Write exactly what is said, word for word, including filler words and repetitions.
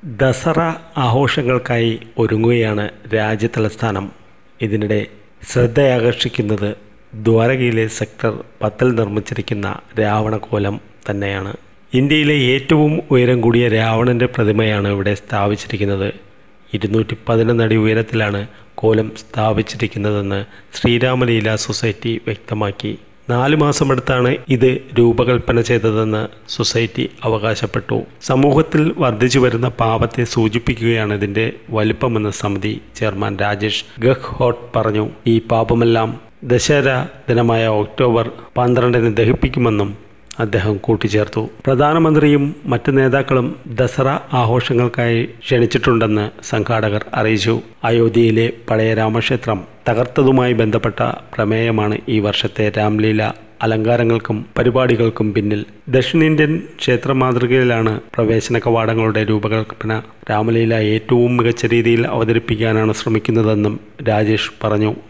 ദസറ ആഘോഷങ്ങൾക്കായി ഒരുങ്ങുകയാണ് രാജ്യതലസ്ഥാനം. ഇതിനിടെ ശ്രദ്ധയാകർഷിക്കുന്നത് ദ്വാരകയിലെ സെക്ടർ പത്തിൽ നിർമ്മിച്ചിരിക്കുന്ന രാവണകോലം തന്നെയാണ്. ഇന്ത്യയിലെ ഏറ്റവും ഉയരം കൂടിയ രാവണൻ്റെ പ്രതിമയാണ് ഇവിടെ സ്ഥാപിച്ചിരിക്കുന്നത്. ഇരുന്നൂറ്റി പതിനൊന്ന് അടി ഉയരത്തിലാണ് കോലം സ്ഥാപിച്ചിരിക്കുന്നതെന്ന് ശ്രീരാമലീല സൊസൈറ്റി വ്യക്തമാക്കി. നാലു മാസമെടുത്താണ് ഇത് രൂപകൽപ്പന ചെയ്തതെന്ന് സൊസൈറ്റി അവകാശപ്പെട്ടു. സമൂഹത്തിൽ വർദ്ധിച്ചു വരുന്ന പാപത്തെ സൂചിപ്പിക്കുകയാണ് ഇതിൻ്റെ വലിപ്പമെന്ന് സമിതി ചെയർമാൻ രാജേഷ് ഗഹ്ലോട്ട് പറഞ്ഞു. ഈ പാപമെല്ലാം ദശര ദിനമായ ഒക്ടോബർ പന്ത്രണ്ടിന് ദഹിപ്പിക്കുമെന്നും അദ്ദേഹം കൂട്ടിച്ചേർത്തു. പ്രധാനമന്ത്രിയും മറ്റ് നേതാക്കളും ദസറ ആഘോഷങ്ങൾക്കായി ക്ഷണിച്ചിട്ടുണ്ടെന്ന് സംഘാടകർ അറിയിച്ചു. അയോധ്യയിലെ പഴയ രാമക്ഷേത്രം തകർത്തതുമായി ബന്ധപ്പെട്ട പ്രമേയമാണ് ഈ വർഷത്തെ രാംലീല അലങ്കാരങ്ങൾക്കും പരിപാടികൾക്കും പിന്നിൽ. ദക്ഷിണേന്ത്യൻ ക്ഷേത്ര മാതൃകയിലാണ് പ്രവേശന കവാടങ്ങളുടെ രൂപകൽപ്പന. രാമലീല ഏറ്റവും മികച്ച രീതിയിൽ അവതരിപ്പിക്കാനാണ് ശ്രമിക്കുന്നതെന്നും രാജേഷ് പറഞ്ഞു.